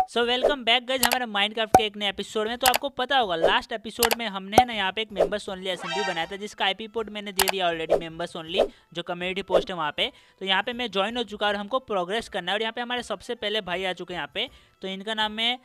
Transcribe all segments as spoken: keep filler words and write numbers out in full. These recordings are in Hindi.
सो वेलकम बैक गाइस हमारे माइनक्राफ्ट के एक नए एपिसोड में। तो आपको पता होगा लास्ट एपिसोड में हमने ना यहाँ पे एक मेंबर्स ओनली एसएमपी बनाया था, जिसका आईपी पोर्ट मैंने दे दिया ऑलरेडी, मेंबर्स ओनली जो कम्युनिटी पोस्ट है वहाँ पे। तो यहाँ पे मैं ज्वाइन हो चुका और हमको प्रोग्रेस करना है। और यहाँ पे हमारे सबसे पहले भाई आ चुके हैं यहाँ पे। तो इनका नाम है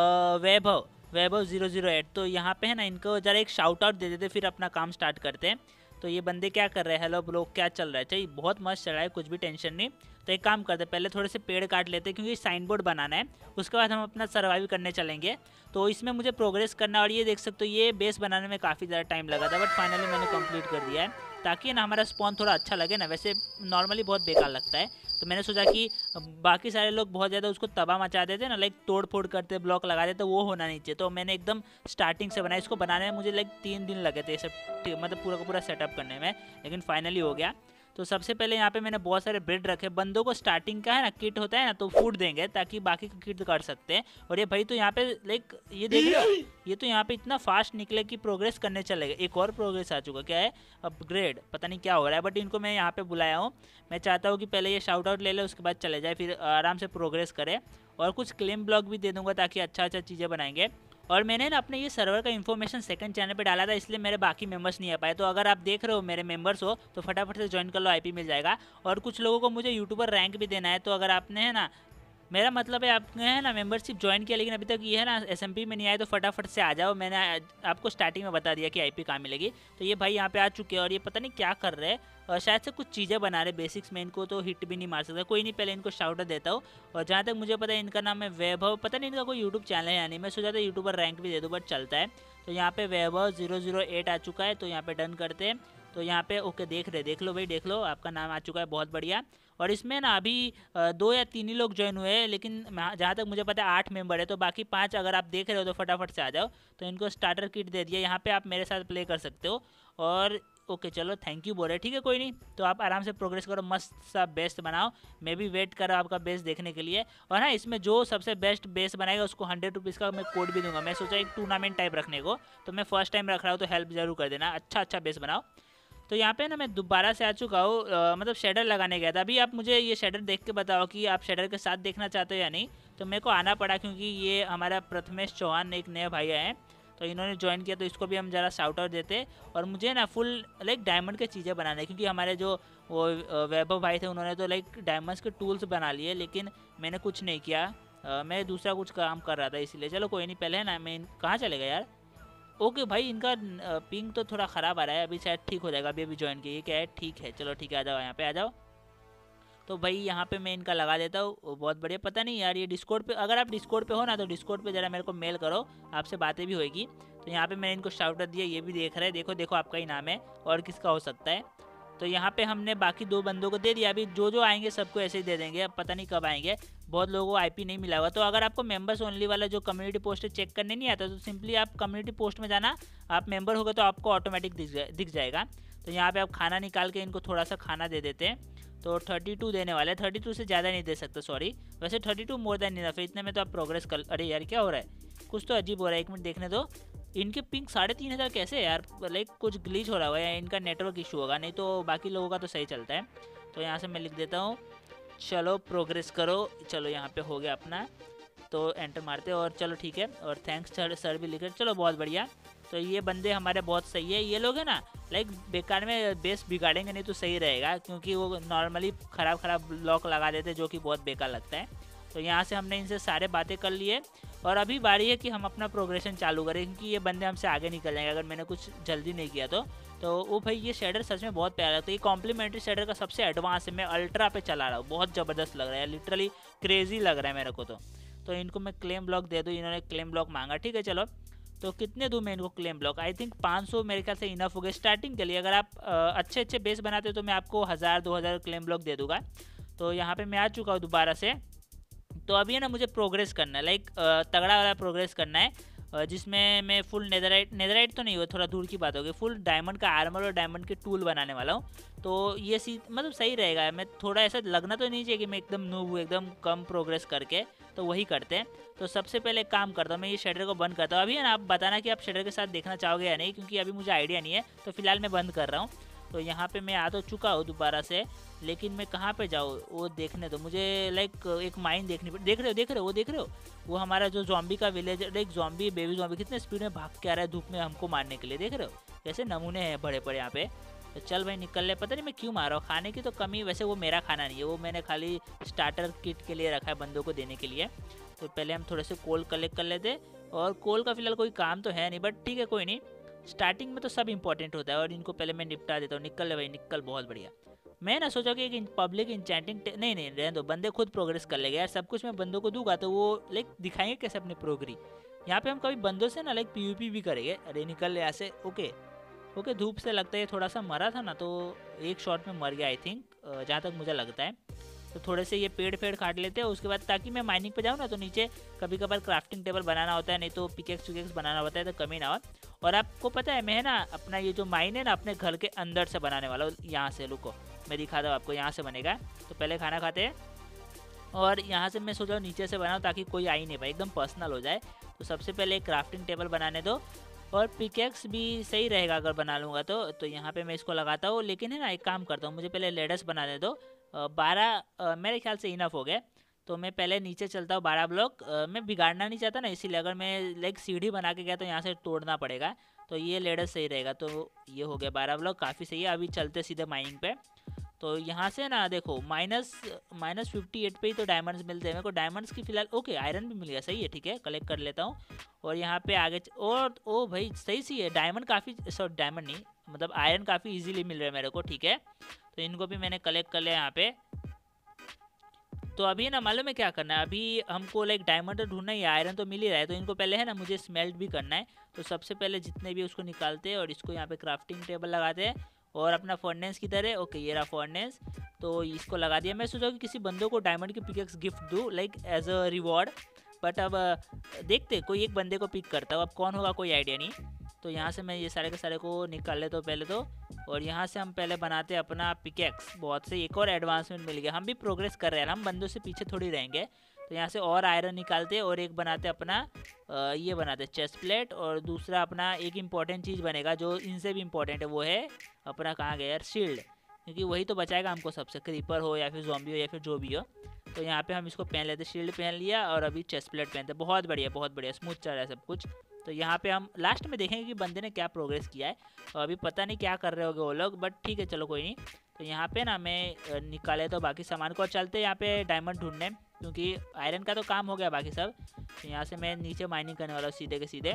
Vaibhav Vaibhav zero zero eight. तो यहाँ पे है ना, इनको ज़रा एक शाउट आउट दे देते फिर अपना काम स्टार्ट करते हैं। तो ये बंदे क्या कर रहे हैं? हेलो ब्रो, क्या चल रहा है? चाहिए बहुत मस्त चल रहा है, कुछ भी टेंशन नहीं। तो एक काम करते हैं, पहले थोड़े से पेड़ काट लेते हैं क्योंकि साइन बोर्ड बनाना है, उसके बाद हम अपना सर्वाइव करने चलेंगे। तो इसमें मुझे प्रोग्रेस करना, और ये देख सकते हो ये बेस बनाने में काफ़ी ज़्यादा टाइम लगा था, बट फाइनली मैंने कंप्लीट कर दिया है, ताकि ना हमारा स्पॉन थोड़ा अच्छा लगे ना। वैसे नॉर्मली बहुत बेकार लगता है, तो मैंने सोचा कि बाकी सारे लोग बहुत ज़्यादा उसको तबाह मचा देते ना, लाइक तोड़ फोड़ करते, ब्लॉक लगा देते, वो होना नहीं चाहिए। तो मैंने एकदम स्टार्टिंग से बनाया। इसको बनाने में मुझे लाइक तीन दिन लगे थे, सब मतलब पूरा का पूरा सेटअप करने में, लेकिन फाइनली हो गया। तो सबसे पहले यहाँ पे मैंने बहुत सारे ब्रेड रखे। बंदों को स्टार्टिंग का है ना किट होता है ना, तो फूड देंगे ताकि बाकी का किट कर सकते हैं। और ये भाई तो यहाँ पे लाइक ये देख रहे हो, ये तो यहाँ पे इतना फास्ट निकले कि प्रोग्रेस करने चलेगा। एक और प्रोग्रेस आ चुका, क्या है? अपग्रेड, पता नहीं क्या हो रहा है, बट इनको मैं यहाँ पे बुलाया हूँ। मैं चाहता हूँ कि पहले ये शाउट आउट ले ले, उसके बाद चले जाए, फिर आराम से प्रोग्रेस करे। और कुछ क्लेम ब्लॉक भी दे दूँगा ताकि अच्छा अच्छा चीज़ें बनाएंगे। और मैंने ना अपने ये सर्वर का इन्फॉर्मेशन सेकंड चैनल पे डाला था, इसलिए मेरे बाकी मेंबर्स नहीं आ पाए। तो अगर आप देख रहे हो मेरे मेंबर्स हो तो फटाफट से ज्वाइन कर लो, आईपी मिल जाएगा। और कुछ लोगों को मुझे यूट्यूबर रैंक भी देना है, तो अगर आपने है ना, मेरा मतलब है आपने है ना मेंबरशिप ज्वाइन किया लेकिन अभी तक ये है ना एसएमपी में नहीं आए, तो फटाफट से आ जाओ। मैंने आपको स्टार्टिंग में बता दिया कि आईपी कहाँ मिलेगी। तो ये भाई यहाँ पे आ चुके हैं और ये पता नहीं क्या कर रहे हैं, और शायद से कुछ चीज़ें बना रहे बेसिक्स में। इनको तो हिट भी नहीं मार सकता, कोई नहीं, पहले इनको शाउट आउट देता हूँ। और जहाँ तक मुझे पता है इनका नाम है वैभव, पता नहीं इनका कोई यूट्यूब चैनल है या नहीं। मैं सोचा था यूट्यूबर रैंक भी दे दूँ, बट चलता है। तो यहाँ पे वैभव जीरो जीरो एट आ चुका है, तो यहाँ पे डन करते हैं। तो यहाँ पे ओके, देख रहे देख लो भाई, देख लो आपका नाम आ चुका है, बहुत बढ़िया। और इसमें ना अभी दो या तीन ही लोग ज्वाइन हुए हैं, लेकिन जहाँ तक मुझे पता है आठ मेंबर है। तो बाकी पांच अगर आप देख रहे हो तो फटाफट से आ जाओ। तो इनको स्टार्टर किट दे दिया, यहाँ पे आप मेरे साथ प्ले कर सकते हो। और ओके चलो, थैंक यू बोल रहे, ठीक है कोई नहीं। तो आप आराम से प्रोग्रेस करो, मस्त सा बेस्ट बनाओ। मैं भी वेट कर रहा हूँ आपका बेस्ट देखने के लिए। और हाँ, इसमें जो सबसे बेस्ट बेस बनाएगा उसको हंड्रेड रुपीज़ का मैं कोड भी दूंगा। मैं सोचा एक टूर्नामेंट टाइप रखने को, तो मैं फर्स्ट टाइम रख रहा हूँ, तो हेल्प जरूर कर देना, अच्छा अच्छा बेस बनाओ। तो यहाँ पे ना मैं दोबारा से आ चुका हूँ, मतलब शेडर लगाने गया था। अभी आप मुझे ये शेडर देख के बताओ कि आप शेडर के साथ देखना चाहते हो या नहीं। तो मेरे को आना पड़ा क्योंकि ये हमारा प्रथमेश चौहान एक नए भाई हैं, तो इन्होंने ज्वाइन किया, तो इसको भी हम ज़रा शाउट आउट देते। और मुझे ना फुल लाइक डायमंड के चीज़ें बनाने हैं, क्योंकि हमारे जो वो वैभव भाई थे उन्होंने तो लाइक डायमंड्स के टूल्स बना लिए, लेकिन मैंने कुछ नहीं किया। आ, मैं दूसरा कुछ काम कर रहा था, इसलिए चलो कोई नहीं। पहले है ना, मैं कहाँ चलेगा यार? ओके भाई, इनका पिंग तो थोड़ा ख़राब आ रहा है, अभी शायद ठीक हो जाएगा। अभी अभी ज्वाइन किया, क्या है? ठीक है, चलो ठीक है, आ जाओ यहाँ पे आ जाओ। तो भाई यहाँ पे मैं इनका लगा देता हूँ, बहुत बढ़िया। पता नहीं यार, ये डिस्कॉर्ड पे, अगर आप डिस्कॉर्ड पे हो ना तो डिस्कॉर्ड पे ज़रा मेरे को मेल करो, आपसे बातें भी होगी। तो यहाँ पे मैंने इनको शाउट आउट दिया, ये भी देख रहे हैं, देखो देखो आपका ही नाम है, और किसका हो सकता है। तो यहाँ पे हमने बाकी दो बंदों को दे दिया, अभी जो जो आएंगे सबको ऐसे ही दे देंगे, अब पता नहीं कब आएंगे। बहुत लोगों को आईपी नहीं मिला हुआ। तो अगर आपको मेंबर्स ओनली वाला जो कम्युनिटी पोस्ट चेक करने नहीं आता, तो सिंपली आप कम्युनिटी पोस्ट में जाना, आप मेंबर हो गए तो आपको ऑटोमेटिक दिख जाए दिख जाएगा। तो यहाँ पे आप खाना निकाल के इनको थोड़ा सा खाना दे देते हैं। तो थर्टी टू देने वाले, थर्टी टू से ज़्यादा नहीं दे सकते, सॉरी। वैसे thirty two more than enough है, इतने में तो आप प्रोग्रेस कर। अरे यार क्या हो रहा है? कुछ तो अजीब हो रहा है, एक मिनट देखने दो। इनके पिंक साढ़े तीन हज़ार कैसे है यार? लाइक कुछ ग्लिच हो रहा होगा या इनका नेटवर्क इशू होगा, नहीं तो बाकी लोगों का तो सही चलता है। तो यहाँ से मैं लिख देता हूँ, चलो प्रोग्रेस करो। चलो यहाँ पे हो गया अपना, तो एंटर मारते और चलो ठीक है। और थैंक्स सर सर भी लिखे, चलो बहुत बढ़िया। तो ये बंदे हमारे बहुत सही है। ये लोग हैं ना, लाइक बेकार में बेस बिगाड़ेंगे नहीं तो सही रहेगा, क्योंकि वो नॉर्मली ख़राब ख़राब ब्लॉक लगा देते हैं, जो कि बहुत बेकार लगता है। तो यहाँ से हमने इनसे सारे बातें कर लिए, और अभी बारी है कि हम अपना प्रोग्रेशन चालू करें, क्योंकि ये बंदे हमसे आगे निकल जाएंगे अगर मैंने कुछ जल्दी नहीं किया तो। तो वो भाई ये शेडर सच में बहुत प्यारा है। तो ये कॉम्प्लीमेंट्री शेडर का सबसे एडवांस है, मैं अल्ट्रा पे चला रहा हूँ, बहुत ज़बरदस्त लग रहा है, लिटरली क्रेजी लग रहा है मेरे को। तो तो इनको मैं क्लेम ब्लॉक दे दूँ, इन्होंने क्लेम ब्लॉक मांगा, ठीक है चलो। तो कितने दूँ मैं इनको क्लेम ब्लॉक? आई थिंक पाँच सौ मेरे ख्याल से इनफ हो गए स्टार्टिंग के लिए। अगर आप अच्छे अच्छे बेस बनाते हो तो मैं आपको हज़ार दो हज़ार क्लेम ब्लॉक दे दूँगा। तो यहाँ पे मैं आ चुका हूँ दोबारा से। तो अभी है ना, मुझे प्रोग्रेस करना है, लाइक तगड़ा वाला प्रोग्रेस करना है, जिसमें मैं फुल नेदराइट नेदराइट तो नहीं हुआ, थोड़ा दूर की बात होगी, फुल डायमंड का आर्मर और डायमंड के टूल बनाने वाला हूँ। तो ये सी मतलब सही रहेगा। मैं थोड़ा ऐसा लगना तो नहीं चाहिए कि मैं एकदम नूब हूँ, एकदम कम प्रोग्रेस करके, तो वही करते हैं। तो सबसे पहले एक काम करता हूँ, मैं ये शेडर को बंद करता हूँ। अभी है ना, आप बताना कि आप शेडर के साथ देखना चाहोगे या नहीं, क्योंकि अभी मुझे आइडिया नहीं है, तो फिलहाल मैं बंद कर रहा हूँ। तो यहाँ पे मैं आ तो चुका हूँ दोबारा से, लेकिन मैं कहाँ पे जाऊँ वो देखने दो मुझे। लाइक एक माइन देखनी पड़ी। देख रहे हो देख रहे हो वो देख रहे हो वो हमारा जो जॉम्बी का village, like zombie baby zombie कितने स्पीड में भाग के आ रहा है धूप में हमको मारने के लिए। देख रहे हो जैसे नमूने हैं बड़े बड़े यहाँ पे। तो चल भाई निकल ले। पता नहीं मैं क्यों मार रहा हूँ, खाने की तो कमी, वैसे वो मेरा खाना नहीं है, वो मैंने खाली स्टार्टर किट के लिए रखा है बंदों को देने के लिए। तो पहले हम थोड़े से कोल कलेक्ट कर लेते, और कोल का फिलहाल कोई काम तो है नहीं, बट ठीक है कोई नहीं, स्टार्टिंग में तो सब इंपॉर्टेंट होता है। और इनको पहले मैं निपटा देता हूँ। निकल ले भाई निकल, बहुत बढ़िया। मैं ना सोचा कि एक पब्लिक इंचेंटिंग नहीं नहीं रहने दो, बंदे खुद प्रोग्रेस कर लेंगे यार। सब कुछ मैं बंदों को दूंगा तो वो लाइक दिखाएंगे कैसे अपने प्रोग्री। यहाँ पे हम कभी बंदों से ना लाइक पीवीपी भी करेंगे। अरे निकल ले ऐसे। ओके ओके धूप से लगता है थोड़ा सा मरा था ना, तो एक शॉट में मर गया आई थिंक, जहाँ तक मुझे लगता है। तो थोड़े से ये पेड़ पेड़ काट लेते हैं उसके बाद, ताकि मैं माइनिंग पे जाऊँ ना तो नीचे कभी कभार क्राफ्टिंग टेबल बनाना होता है, नहीं तो पिकेक्स विकेक्स बनाना होता है, तो कमी ना हो। और आपको पता है मैं ना अपना ये जो माइन है ना अपने घर के अंदर से बनाने वाला हूँ। यहाँ से रुको मैं दिखाता हूँ आपको, यहाँ से बनेगा। तो पहले खाना खाते हैं और यहाँ से मैं सोचा नीचे से बनाऊँ ताकि कोई आ ही नहीं पाए, एकदम पर्सनल हो जाए। तो सबसे पहले एक क्राफ्टिंग टेबल बनाने दो, और पिकेक्स भी सही रहेगा अगर बना लूँगा तो। तो यहाँ पे मैं इसको लगाता हूँ, लेकिन है ना एक काम करता हूँ, मुझे पहले लेडर्स बनाने दो। बारह मेरे ख्याल से इनफ हो गए। तो मैं पहले नीचे चलता हूँ बारह ब्लॉक। मैं बिगाड़ना नहीं चाहता ना, इसीलिए अगर मैं लाइक सीढ़ी बना के गया तो यहाँ से तोड़ना पड़ेगा। तो ये लेडर सही रहेगा। तो ये हो गया बारह ब्लॉक, काफ़ी सही है। अभी चलते सीधे माइनिंग पे। तो यहाँ से ना देखो माइनस माइनस फिफ्टी एट पे ही तो डायमंड्स मिलते हैं मेरे को। डायमंड्स की फिलहाल ओके आयरन भी मिल गया, सही है ठीक है, कलेक्ट कर लेता हूँ। और यहाँ पे आगे च... और ओ भाई सही सी है, डायमंड काफ़ी, सॉरी डायमंड नहीं मतलब आयरन काफ़ी इजीली मिल रहा है मेरे को, ठीक है। तो इनको भी मैंने कलेक्ट कर लिया यहाँ पे। तो अभी ना मालूम है क्या करना है, अभी हमको लाइक डायमंड ढूंढना है, आयरन तो मिल ही रहा है, तो इनको पहले है ना मुझे स्मेल्ट भी करना है। तो सबसे पहले जितने भी उसको निकालते हैं और इसको यहाँ पे क्राफ्टिंग टेबल लगाते हैं, और अपना फर्नेस की तरह। ओके ये रहा फर्नेस, तो इसको लगा दिया। मैं सोचा कि किसी बंदों को डायमंड की पिकेक्स गिफ्ट दूँ like as a reward, but अब देखते कोई एक बंदे को पिक करता हूँ, अब कौन होगा कोई आइडिया नहीं। तो यहाँ से मैं ये सारे के सारे को निकाल लेता हूँ पहले तो। और यहाँ से हम पहले बनाते हैं अपना पिकेक्स। बहुत से एक और एडवांसमेंट मिल गया, हम भी प्रोग्रेस कर रहे हैं, हम बंदों से पीछे थोड़ी रहेंगे। तो यहाँ से और आयरन निकालते हैं और एक बनाते हैं अपना आ, ये बनाते हैं चेस्ट प्लेट। और दूसरा अपना एक इम्पॉर्टेंट चीज़ बनेगा जो इनसे भी इम्पॉर्टेंट है, वो है अपना कहाँ गया यार शील्ड, क्योंकि वही तो बचाएगा हमको सबसे, क्रीपर हो या फिर ज़ॉम्बी हो या फिर जो भी हो। तो यहाँ पे हम इसको पहन लेते, शील्ड पहन लिया और अभी चेस्ट प्लेट पहनते। बहुत बढ़िया बहुत बढ़िया, स्मूथ चल रहा है सब कुछ। तो यहाँ पे हम लास्ट में देखेंगे कि बंदे ने क्या प्रोग्रेस किया है। तो अभी पता नहीं क्या कर रहे होगे वो लोग, बट ठीक है चलो कोई नहीं। तो यहाँ पे ना मैं निकाले तो बाकी सामान को, चलते यहाँ पे डायमंड ढूंढने, क्योंकि आयरन का तो काम हो गया बाकी सब। तो यहाँ से मैं नीचे माइनिंग करने वाला हूँ सीधे के सीधे।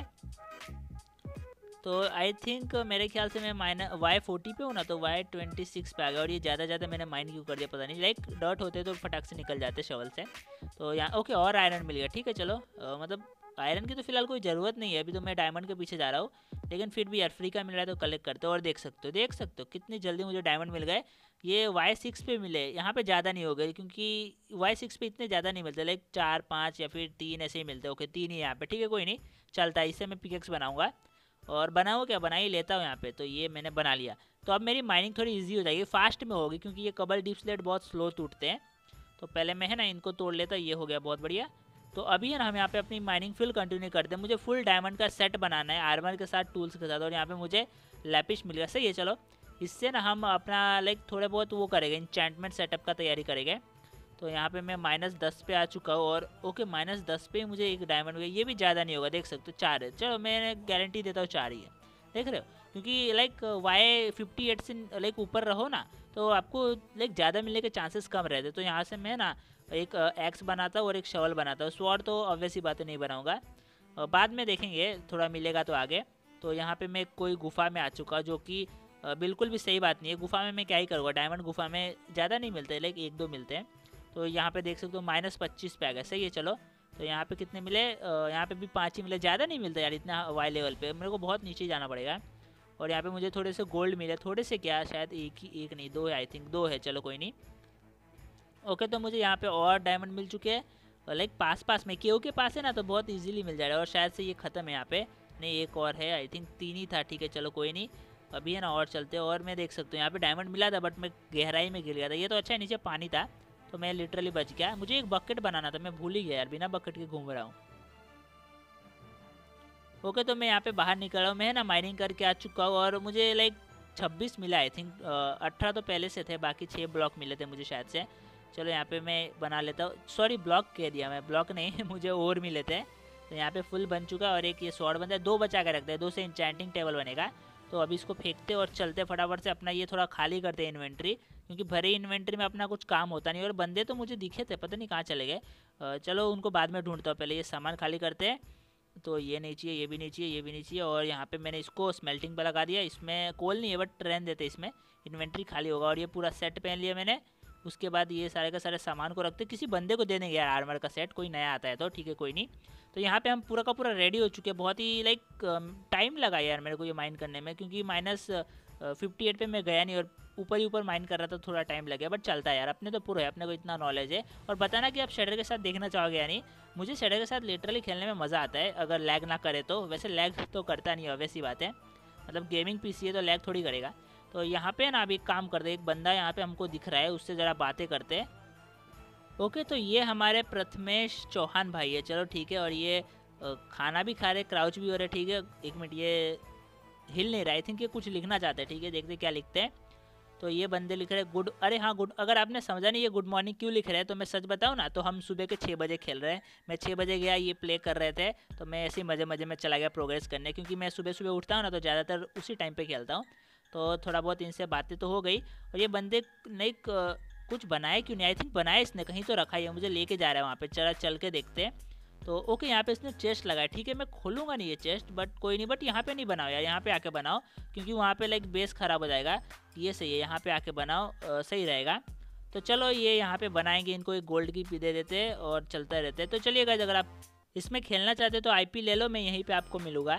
तो आई थिंक मेरे ख्याल से मैं माइनस वाई फोर्टी पे हूँ ना, तो वाई ट्वेंटी सिक्स पे आ गया। और ये ज़्यादा ज़्यादा मैंने माइन क्यों कर दिया पता नहीं, लाइक डॉट होते तो फटाक से निकल जाते शवल से। तो यहाँ ओके और आयरन मिल गया, ठीक है चलो। आ, मतलब आयरन की तो फिलहाल कोई ज़रूरत नहीं है, अभी तो मैं डायमंड के पीछे जा रहा हूँ, लेकिन फिर भी यार फ्री का मिल रहा है तो कलेक्ट करते हो। और देख सकते हो देख सकते हो कितनी जल्दी मुझे डायमंड मिल गए। ये वाई सिक्स पे मिले, यहाँ पे ज़्यादा नहीं हो गए, क्योंकि वाई सिक्स पे इतने ज़्यादा नहीं मिलते, लाइक चार पाँच या फिर तीन ऐसे ही मिलते। ओके तीन ही यहाँ पे, ठीक है कोई नहीं चलता है। इससे मैं पिकेक्स बनाऊँगा, और बनाओ क्या बना ही लेता हूँ यहाँ पे। तो ये मैंने बना लिया, तो अब मेरी माइनिंग थोड़ी इजी हो जाएगी, फास्ट में होगी, क्योंकि ये कबल डीप स्लेट बहुत स्लो टूटते हैं। तो पहले मैं है ना इनको तोड़ लेता, ये हो गया बहुत बढ़िया। तो अभी है ना हम यहाँ पे अपनी माइनिंग फिल कंटिन्यू करते हैं। मुझे फुल डायमंड का सेट बनाना है आर्मर के साथ, टूल्स के साथ। और यहाँ पे मुझे लैपिस मिल गया, सही है चलो। इससे ना हम अपना लाइक थोड़े बहुत वो करेंगे, इंचेंटमेंट सेटअप का तैयारी करेंगे। तो यहाँ पे मैं माइनस दस पे आ चुका हूँ, और ओके माइनस दस पे मुझे एक डायमंड हो गया। ये भी ज़्यादा नहीं होगा, देख सकते हो चार है, चलो मैं गारंटी देता हूँ चार ही है, देख रहे हो। क्योंकि लाइक वाई फिफ्टी एट से लाइक ऊपर रहो ना, तो आपको लाइक ज़्यादा मिलने के चांसेस कम रहते। तो यहाँ से मैं ना एक एक्स बनाता हूँ और एक शवल बनाता हूँ। स्वॉर्ड तो ऑब्वियस ही बातें नहीं बनाऊँगा, बाद में देखेंगे थोड़ा मिलेगा तो आगे। तो यहाँ पे मैं कोई गुफा में आ चुका, जो कि बिल्कुल भी सही बात नहीं है। गुफा में मैं क्या ही करूँगा, डायमंड गुफा में ज़्यादा नहीं मिलते, लाइक एक दो मिलते हैं। तो यहाँ पे देख सकते हो माइनस पच्चीस पे आ गया, सही है चलो। तो यहाँ पे कितने मिले, यहाँ पे भी पाँच ही मिले, ज़्यादा नहीं मिलता यार इतना वाई लेवल पे, मेरे को बहुत नीचे जाना पड़ेगा। और यहाँ पे मुझे थोड़े से गोल्ड मिले, थोड़े से क्या शायद एक ही, एक नहीं दो है आई थिंक, दो है, चलो कोई नहीं। ओके तो मुझे यहाँ पे और डायमंड मिल चुके हैं, लाइक पास पास में केओ के पास है ना, तो बहुत इजीली मिल जाएगा। और शायद से ये ख़त्म है यहाँ पे, नहीं एक और है आई थिंक, तीन ही था, ठीक है चलो कोई नहीं। अभी है ना और चलते हैं। और मैं देख सकता हूँ यहाँ पे डायमंड मिला था, बट मैं गहराई में गिर गया था। ये तो अच्छा है नीचे पानी था, तो मैं लिटरली बच गया। मुझे एक बकेट बनाना था, मैं भूल ही गया यार, बिना बकेट के घूम रहा हूँ। ओके तो मैं यहाँ पे बाहर निकल रहा हूँ, मैं है ना माइनिंग करके आ चुका हूँ, और मुझे लाइक छब्बीस मिला आई थिंक, अठारह तो पहले से थे, बाकी छः ब्लॉक मिले थे मुझे शायद से। चलो यहाँ पे मैं बना लेता हूँ, सॉरी ब्लॉक कह दिया मैं, ब्लॉक नहीं मुझे और मिले थे। तो यहाँ पे फुल बन चुका और एक ये स्वॉर्ड बनता है, दो बचा के रखते हैं, दो से इंचेंटिंग टेबल बनेगा। तो अभी इसको फेंकते और चलते फटाफट से, अपना ये थोड़ा खाली करते हैं इन्वेंट्री, क्योंकि भरे इन्वेंट्री में अपना कुछ काम होता नहीं। और बंदे तो मुझे दिखे थे, पता नहीं कहाँ चले गए, चलो उनको बाद में ढूंढता हूँ, पहले ये सामान खाली करते हैं। तो ये नहीं चाहिए, ये भी नहीं चाहिए, ये भी नहीं चाहिए। और यहाँ पे मैंने इसको स्मेल्टिंग पर लगा दिया, इसमें कोल नहीं है बट ट्रेन देते, इसमें इन्वेंट्री खाली होगा। और ये पूरा सेट पहन लिया मैंने। उसके बाद ये सारे का सारे सामान को रखते, किसी बंदे को दे देंगे यार आर्मर का सेट, कोई नया आता है तो ठीक है कोई नहीं। तो यहाँ पे हम पूरा का पूरा रेडी हो चुके हैं। बहुत ही लाइक टाइम लगा यार मेरे को ये माइन करने में, क्योंकि माइनस फिफ्टी एट पे मैं गया नहीं और ऊपर ही ऊपर माइन कर रहा था, थोड़ा टाइम लगे, बट चलता है यार, अपने तो पूरा है, अपने को इतना नॉलेज है। और बताना कि आप शेडर के साथ देखना चाहोगे या नहीं। मुझे शेडर के साथ लिटरली खेलने में मज़ा आता है, अगर लैग ना करे तो। वैसे लैग तो करता नहीं है, वैसी बात है, मतलब गेमिंग पीसी है तो लैग थोड़ी करेगा। तो यहाँ पे ना अभी एक काम करते, एक बंदा यहाँ पे हमको दिख रहा है, उससे ज़रा बातें करते। ओके, तो ये हमारे प्रथमेश चौहान भाई है, चलो ठीक है। और ये खाना भी खा रहे, क्राउच भी हो रहे, ठीक है। एक मिनट, ये हिल नहीं रहा, आई थिंक ये कुछ लिखना चाहते हैं, ठीक है, देखते क्या लिखते हैं। तो ये बंदे लिख रहे हैं गुड, अरे हाँ गुड, अगर आपने समझा नहीं ये गुड मॉर्निंग क्यों लिख रहे हैं तो मैं सच बताऊँ ना, तो हम सुबह के छः बजे खेल रहे हैं। मैं छः बजे गया, ये प्ले कर रहे थे, तो मैं ऐसे ही मज़े मज़े में चला गया प्रोग्रेस करने, क्योंकि मैं सुबह सुबह उठता हूँ ना, तो ज़्यादातर उसी टाइम पे खेलता हूँ। तो थोड़ा बहुत इनसे बातें तो हो गई। और ये बंदे नहीं कुछ बनाए क्यों नहीं, आई थिंक बनाए इसने, कहीं तो रखा है, मुझे लेके जा रहा है वहाँ पे, चला चल के देखते हैं। तो ओके, यहाँ पे इसने चेस्ट लगाया, ठीक है, मैं खोलूँगा नहीं ये चेस्ट, बट कोई नहीं। बट यहाँ पे नहीं बनाओ यार, यहाँ पे आके बनाओ, क्योंकि वहाँ पे लाइक बेस ख़राब हो जाएगा। ये सही है, यहाँ पे आके बनाओ, आ, सही रहेगा। तो चलो ये यहाँ पे बनाएंगे, इनको एक गोल्ड की पी दे देते और चलते रहते। तो चलिए गाइस, अगर आप इसमें खेलना चाहते हो तो आईपी ले लो, मैं यहीं पे आपको मिलूँगा।